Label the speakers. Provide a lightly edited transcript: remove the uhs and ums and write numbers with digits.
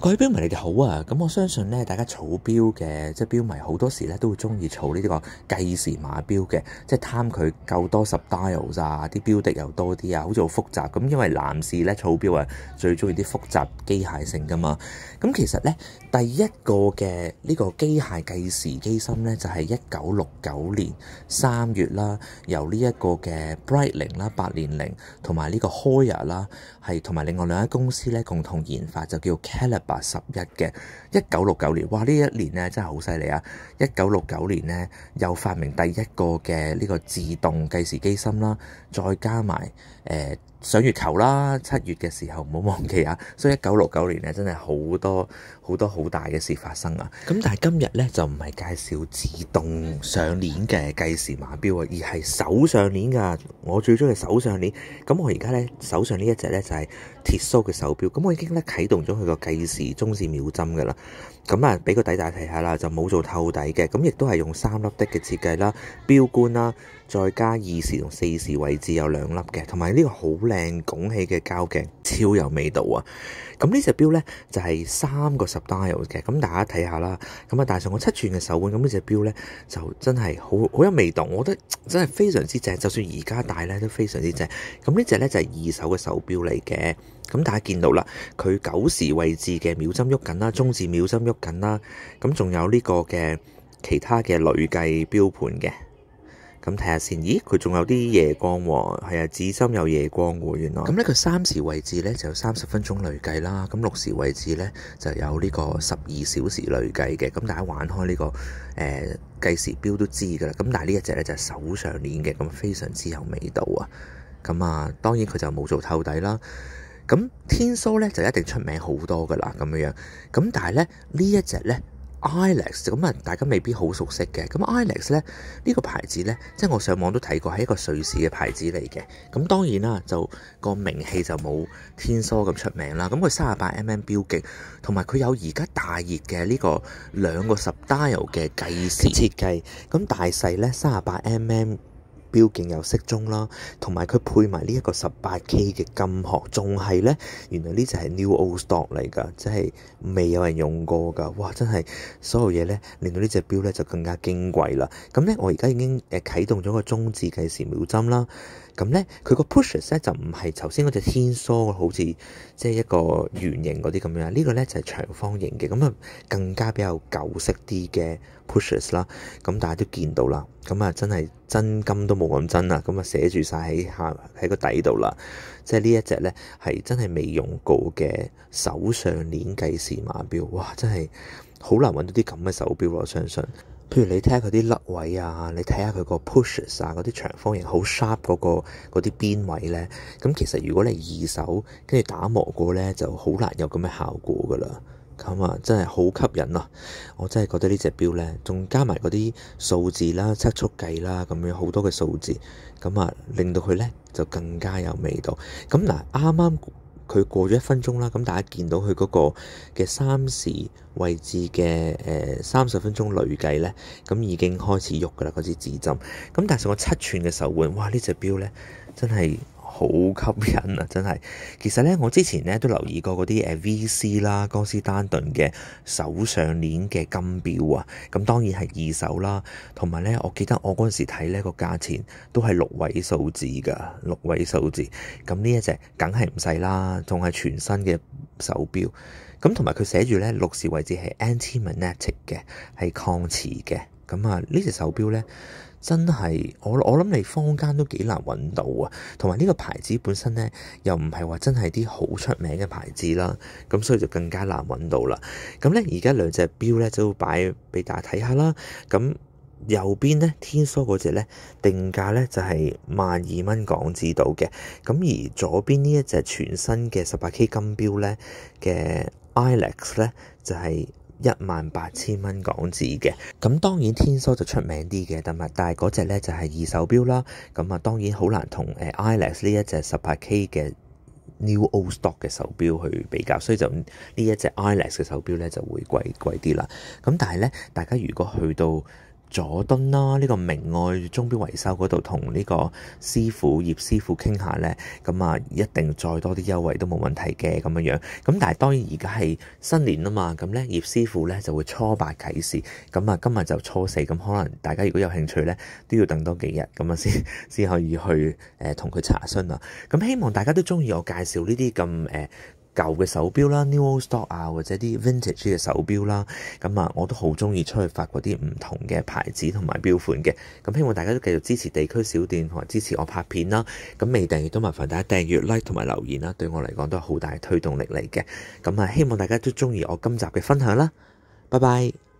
Speaker 1: 各位標迷你哋好啊！咁我相信咧，大家儲標嘅即係標迷好多時咧都會中意儲呢個計時碼標嘅，即係貪佢夠多10 dials 啊，啲標的又多啲啊，好似好複雜咁。因為男士咧儲標啊，最中意啲複雜機械性噶嘛。咁其實咧第一個嘅呢個機械計時機芯咧就係1969年3月啦，由呢一個嘅 Breitling 啦、800同埋呢個 Hoyer 啦，係同埋另外2間公司咧共同研發，就叫 Calibre 11嘅。1969年，哇！呢一年咧真係好犀利啊！1969年咧又發明第一個嘅呢個自動計時機芯啦，再加埋上月球啦，7月嘅時候唔好忘記啊！所以1969年咧真係好多好大嘅事發生啊！咁但係今日咧就唔係介紹自動上鏈嘅計時碼錶啊，而係手上鏈㗎。我最中意手上鏈。咁我而家咧手上呢一隻咧就係鐵蘇嘅手錶。咁我已經咧啟動咗佢個計時鐘錶秒針㗎啦。咁啊，俾個底大家睇下啦，就冇做透底嘅。咁亦都係用3粒的嘅設計啦，錶冠啦，再加2時同4時位置有2粒嘅，同埋呢個好靚拱起嘅膠鏡，超有味道啊！咁呢隻錶咧就係3個10 dial 嘅，咁大家睇下啦。咁啊，戴上個7寸嘅手腕，咁呢隻錶咧就真係好有味道，我覺得真係非常之正。就算而家戴咧都非常之正。咁呢隻咧就係2手嘅手錶嚟嘅。咁大家見到啦，佢9時位置嘅秒針喐緊啦，中字秒針喐緊啦，咁仲有呢個嘅其他嘅累計錶盤嘅。咁睇下先，咦？佢仲有啲夜光喎，係啊，指針有夜光喎，原來。咁呢個3時位置咧就有30分鐘累計啦，咁6時位置咧就有呢個12小時累計嘅。咁大家玩開呢個計時錶都知㗎啦。咁但係呢一隻咧就係手上鏈嘅，咁非常之有味道啊。咁啊，當然佢就冇做透底啦。咁天蘇咧就一定出名好多㗎啦，咁樣。咁但係咧呢一隻咧 ILEX 咁啊，大家未必好熟悉嘅。咁 ILEX 咧呢個牌子咧，即係我上網都睇過，係一個瑞士嘅牌子嚟嘅。咁當然啦，就個名氣就冇天蘇咁出名啦。咁佢38mm 錶徑，同埋佢有而家大熱嘅呢個2個10 dial 嘅計時設計。咁大細咧38mm。錶徑有適中啦，同埋佢配埋呢一個 18K 嘅金殼，仲係咧，原來呢隻係 New Old Stock 嚟㗎，即係未有人用過㗎。哇！真係所有嘢咧，令到呢隻錶咧就更加矜貴啦。咁咧，我而家已經啟動咗個中置計時秒針啦。咁咧，佢個 pushes 咧就唔係頭先嗰隻天蘇好似即係一個圓形嗰啲咁樣，呢個咧就係長方形嘅，咁啊更加比較舊式啲嘅 pushes 啦。咁大家都見到啦，咁啊真係真金都冇咁真啦，咁啊寫住晒喺個底度啦。即係呢一隻咧係真係未用過嘅手上鏈計時碼錶，哇！真係好難揾到啲咁嘅手錶，我相信。譬如你睇下佢啲甩位啊，你睇下佢個 pushes 啊，嗰啲長方形好 sharp 嗰啲邊位咧，咁其實如果你2手跟住打磨過咧，就好難有咁嘅效果噶啦。咁啊，真係好吸引啊！我真係覺得呢隻錶咧，仲加埋嗰啲數字啦、測速計啦，咁樣好多嘅數字，咁啊令到佢咧就更加有味道。咁嗱，啱啱佢過咗1分鐘啦，咁大家見到佢嗰個嘅3時位置嘅30分鐘累計咧，咁已經開始喐噶啦嗰支指針。咁但係上個7寸嘅手腕，哇！呢隻錶咧真係好吸引啊！真係，其實咧我之前咧都留意過嗰啲VC 啦、江詩丹頓嘅手上鏈嘅金錶啊。咁當然係2手啦，同埋咧我記得我嗰陣時睇咧個價錢都係6位數字㗎，6位數字。咁呢一隻梗係唔細啦，仲係全新嘅手錶。咁同埋佢寫住咧6時位置係 anti-magnetic 嘅，係抗磁嘅。咁啊呢隻手錶咧真係我諗你坊間都幾難揾到啊。同埋呢個牌子本身咧又唔係話真係啲好出名嘅牌子啦，咁所以就更加難揾到啦。咁咧而家2隻錶咧都擺俾大家睇下啦。咁右邊咧天蘇嗰隻咧定價咧就係12,000蚊港紙到嘅。咁而左邊呢一隻全新嘅 18K 金錶咧嘅 ILEX 咧就係18,000蚊港紙嘅。咁當然天蘇就出名啲嘅，但係嗰隻咧就係2手錶啦。咁啊當然好難同ILEX 呢一隻 18K 嘅 New Old Stock 嘅手錶去比較，所以就呢一隻 ILEX 嘅手錶咧就會貴啲啦。咁但係咧，大家如果去到佐敦啦，呢個明愛鐘錶維修嗰度同呢個葉師傅傾下呢，咁啊一定再多啲優惠都冇問題嘅咁樣樣。咁但係當然而家係新年啊嘛，咁呢葉師傅呢就會初八啟示，咁啊今日就初四，咁可能大家如果有興趣呢，都要等多幾日，咁啊先可以去同佢查詢啊。咁希望大家都中意我介紹呢啲咁舊嘅手錶啦 ，New Old Stock 啊，或者啲 Vintage 嘅手錶啦，咁啊，我都好中意出去發掘啲唔同嘅牌子同埋錶款嘅。咁希望大家都繼續支持地區小店同埋支持我拍片啦。咁未訂閱都麻煩大家訂閱、like 同埋留言啦，對我嚟講都係好大嘅推動力嚟嘅。咁啊，希望大家都中意我今集嘅分享啦。拜拜。